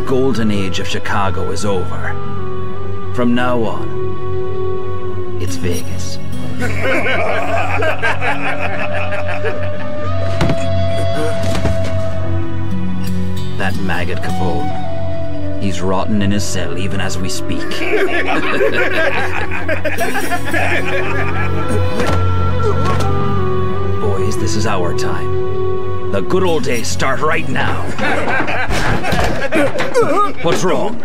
golden age of Chicago is over. From now on, it's Vegas. That maggot Capone. He's rotting in his cell even as we speak. Boys, this is our time. The good old days start right now. What's wrong?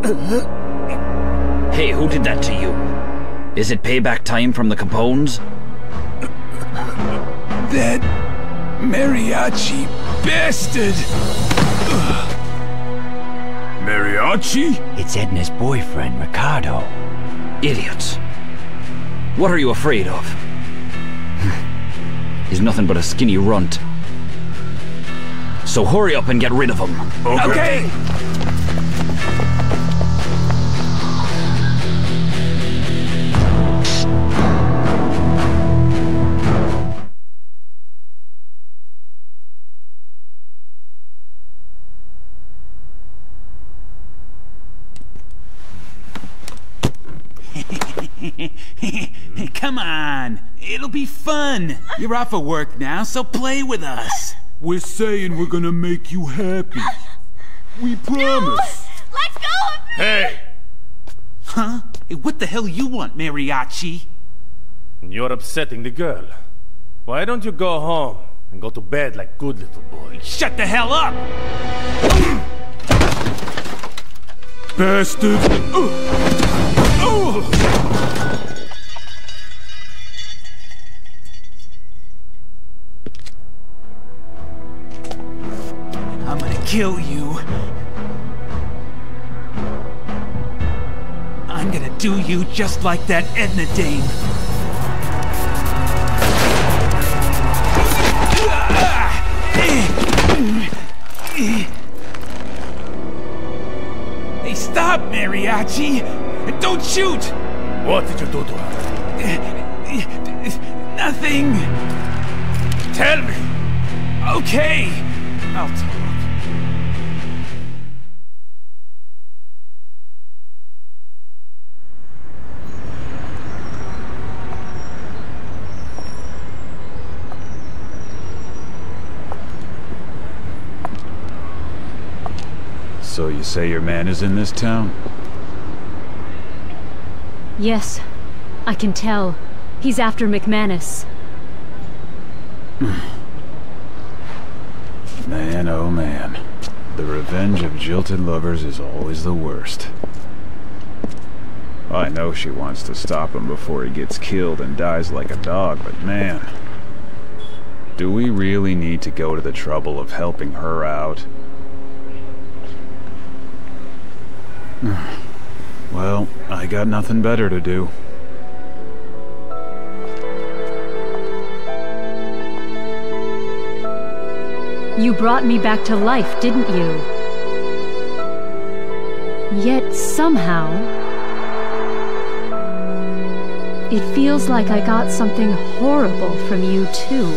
Hey, who did that to you? Is it payback time from the Capones? That mariachi bastard! Mariachi? It's Edna's boyfriend, Ricardo. Idiots. What are you afraid of? He's nothing but a skinny runt. So hurry up and get rid of him. Okay. Come on, it'll be fun. You're off of work now, so play with us. We're saying we're gonna make you happy. We promise. No! Let go of me! Hey! Huh? Hey, what the hell you want, mariachi? You're upsetting the girl. Why don't you go home and go to bed like good little boys? Shut the hell up! Bastard! I'm gonna kill you. I'm gonna do you just like that Edna dame. Hey, stop, mariachi! Don't shoot! What did you do to her? Nothing. Tell me! Okay, I'll talk. So you say your man is in this town? Yes, I can tell. He's after McManus. Man, oh man. The revenge of jilted lovers is always the worst. I know she wants to stop him before he gets killed and dies like a dog, but man... do we really need to go to the trouble of helping her out? Well, I got nothing better to do. You brought me back to life, didn't you? Yet somehow... it feels like I got something horrible from you, too.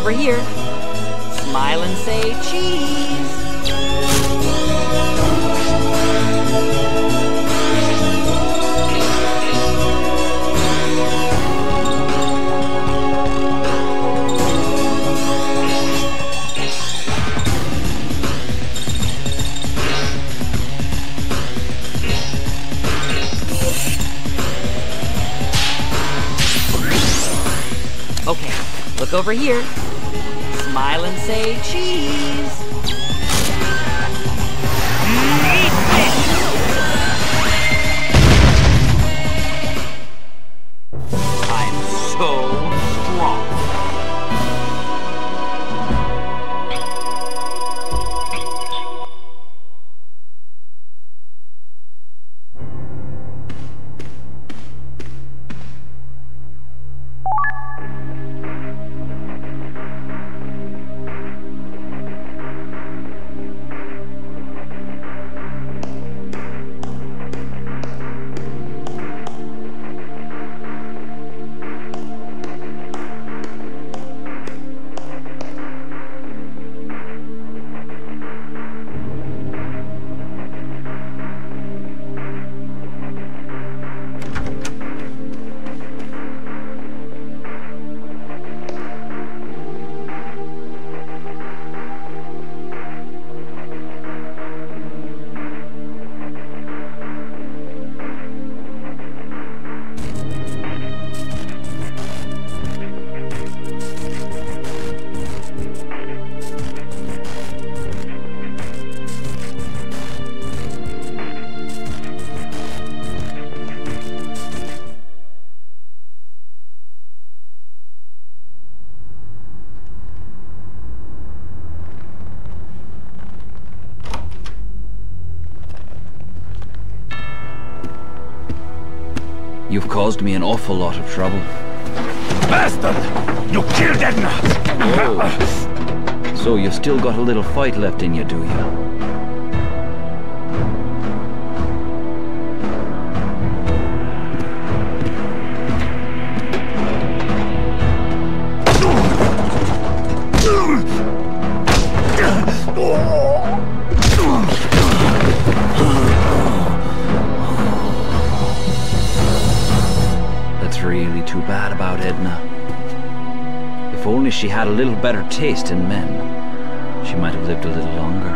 over here. Smile and say cheese. Okay, look over here. Smile and say cheese. I'm so strong. You've caused me an awful lot of trouble. Bastard! You killed Edna! Oh. So you've still got a little fight left in you, do you? Really too bad about Edna. If only she had a little better taste in men, she might have lived a little longer.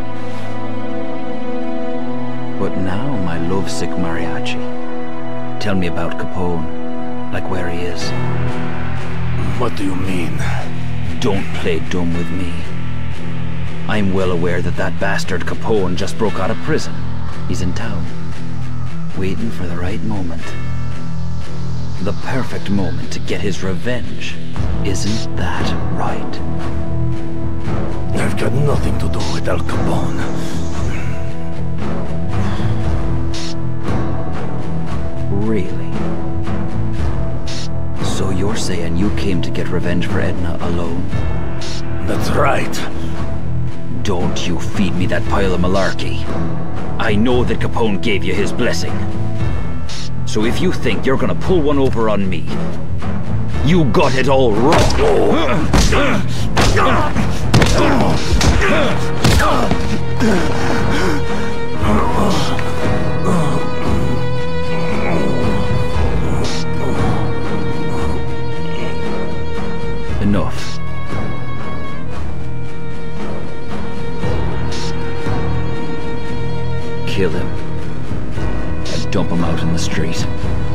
But now, my lovesick mariachi, tell me about Capone, like where he is. What do you mean? Don't play dumb with me. I'm well aware that that bastard Capone just broke out of prison. He's in town, waiting for the right moment. The perfect moment to get his revenge. Isn't that right? I've got nothing to do with Al Capone. Really? So you're saying you came to get revenge for Edna alone? That's right. Don't you feed me that pile of malarkey. I know that Capone gave you his blessing. So if you think you're gonna pull one over on me, you got it all wrong. Enough. Kill him. Dump him out in the street.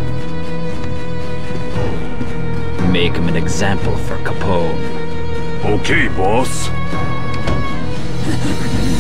Make him an example for Capone. Okay, boss.